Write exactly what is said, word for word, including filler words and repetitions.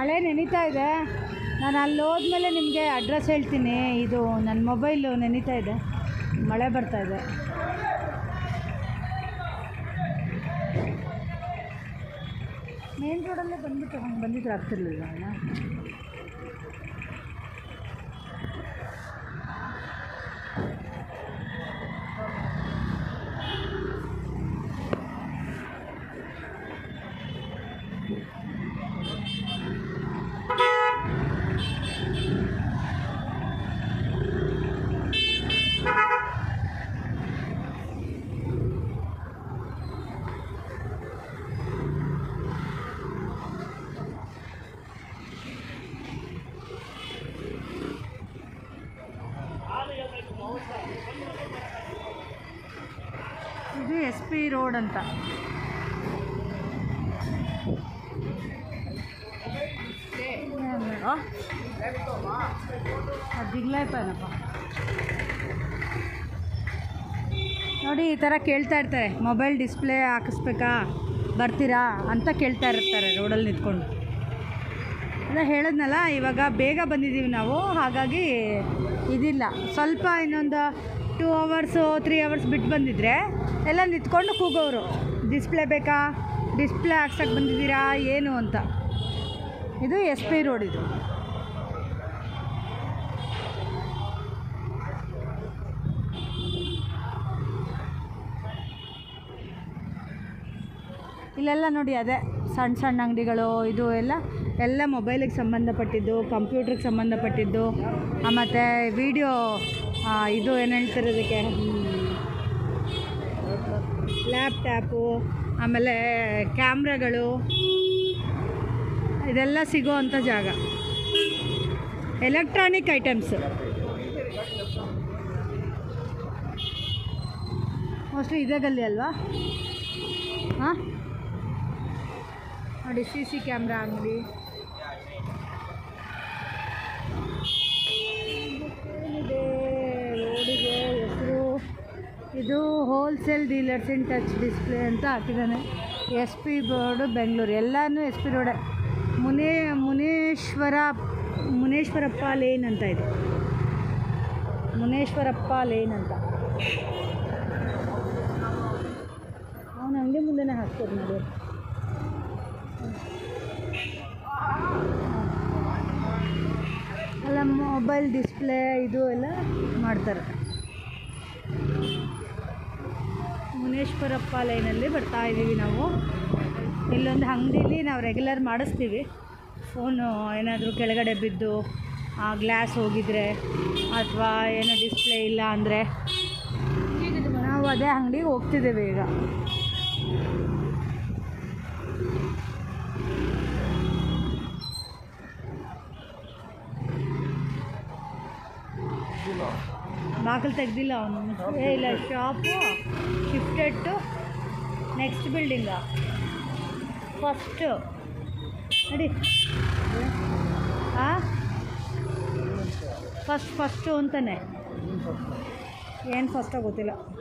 ಮಳೆ ನೆನೀತಾ ಇದೆ. ನಾನು ಅಲ್ಲಿ ಹೋದ್ಮೇಲೆ ನಿಮಗೆ ಅಡ್ರೆಸ್ ಹೇಳ್ತೀನಿ. ಇದು ನನ್ನ ಮೊಬೈಲು ನೆನೀತಾ ಇದೆ, ಮಳೆ ಬರ್ತಾ ಇದೆ. ಮೇನ್ ರೋಡಲ್ಲೇ ಬಂದುಬಿಟ್ಟು ಹಂಗೆ ಬಂದಿದ್ರೆ ಆಗ್ತಿರ್ಲಿಲ್ಲ ಅಲ್ಲ. ಇದು ಎಸ್ ಪಿ ರೋಡ್ ಅಂತ. ದಿಗ್ಲಾಯ್ಪನಪ್ಪ ನೋಡಿ, ಈ ಥರ ಕೇಳ್ತಾ ಇರ್ತಾರೆ, ಮೊಬೈಲ್ ಡಿಸ್ಪ್ಲೇ ಹಾಕಿಸ್ಬೇಕಾ ಬರ್ತೀರಾ ಅಂತ ಕೇಳ್ತಾ ಇರ್ತಾರೆ ರೋಡಲ್ಲಿ ನಿಂತ್ಕೊಂಡು. ಅಲ್ಲ ಹೇಳಿದ್ನಲ್ಲ, ಇವಾಗ ಬೇಗ ಬಂದಿದ್ದೀವಿ ನಾವು, ಹಾಗಾಗಿ ಇದಿಲ್ಲ. ಸ್ವಲ್ಪ ಇನ್ನೊಂದು ಟೂ ಅವರ್ಸು ತ್ರೀ ಅವರ್ಸ್ ಬಿಟ್ಟು ಬಂದಿದ್ರೆ ಎಲ್ಲ ನಿಂತ್ಕೊಂಡು ಕೂಗೋರು, ಡಿಸ್ಪ್ಲೇ ಬೇಕಾ, ಡಿಸ್ಪ್ಲೇ ಹಾಕ್ಸಕ್ಕೆ ಬಂದಿದ್ದೀರಾ ಏನು ಅಂತ. ಇದು ಎಸ್ ಪಿ ರೋಡ್. ಇದು ಇಲ್ಲೆಲ್ಲ ನೋಡಿ, ಅದೇ ಸಣ್ಣ ಸಣ್ಣ ಅಂಗಡಿಗಳು. ಇದು ಎಲ್ಲ ಎಲ್ಲ ಮೊಬೈಲಿಗೆ ಸಂಬಂಧಪಟ್ಟಿದ್ದು, ಕಂಪ್ಯೂಟ್ರಿಗೆ ಸಂಬಂಧಪಟ್ಟಿದ್ದು, ಮತ್ತು ವಿಡಿಯೋ ಇದು ಏನು ಹೇಳ್ತಿರೋದಕ್ಕೆ ಲ್ಯಾಪ್ಟಾಪು, ಆಮೇಲೆ ಕ್ಯಾಮ್ರಾಗಳು, ಇದೆಲ್ಲ ಸಿಗೋ ಅಂಥ ಜಾಗ. ಎಲೆಕ್ಟ್ರಾನಿಕ್ ಐಟಮ್ಸ್ ಮೋಸ್ಟ್ಲಿ ಇದೇ ಗಲ್ಲಿ ಅಲ್ವಾ? ಹಾಂ ನೋಡಿ, ಸಿ ಸಿ ಕ್ಯಾಮ್ರಾ ಅಂಗಡಿ. ಏನಿದೆ ರೋಡಿಗೆ ಹೆಸರು? ಇದು wholesale dealers in touch display ಅಂತ ಹಾಕಿದ್ದಾನೆ. S P road Bengaluru. ಎಲ್ಲನೂ ಎಸ್ ಪಿ ರೋಡೆ. ಮುನೇ ಮುನೇಶ್ವರ ಮುನೇಶ್ವರಪ್ಪ ಲೇನ್ ಅಂತ ಇದೆ. ಮುನೇಶ್ವರಪ್ಪ ಲೇನ್ ಅಂತ ಅವನ ಅಂಗಡಿ ಮುಂದೆನೇ ಹಾಕ್ತಾರೆ ನೋಡಿ. ಅಲ್ಲ, ಮೊಬೈಲ್ ಡಿಸ್ಪ್ಲೇ ಇದು ಎಲ್ಲ ಮಾಡ್ತಾರೆ. ಮುನೇಶ್ವರಪ್ಪ ಲೈನಲ್ಲಿ ಬರ್ತಾ ಇದ್ದೀವಿ ನಾವು. ಇಲ್ಲೊಂದು ಅಂಗಡೀಲಿ ನಾವು ರೆಗ್ಯುಲರ್ ಮಾಡಿಸ್ತೀವಿ. ಫೋನು ಏನಾದರೂ ಕೆಳಗಡೆ ಬಿದ್ದು ಗ್ಲಾಸ್ ಹೋಗಿದ್ರೆ ಅಥವಾ ಏನೋ ಡಿಸ್ಪ್ಲೇ ಇಲ್ಲ ಅಂದರೆ ನಾವು ಅದೇ ಅಂಗಡಿಗೆ ಹೋಗ್ತಿದ್ದೇವೆ ಈಗ. ಬಾಗಿಲು ತೆಗ್ದಿಲ್ಲ ಅವನು. ಏ ಇಲ್ಲ, shop shifted to next building. First ನೋಡಿ, ಹಾಂ ಫಸ್ಟ್ ಫಸ್ಟು ಅಂತಾನೆ. ಏನು ಫಸ್ಟೋ ಗೊತ್ತಿಲ್ಲ.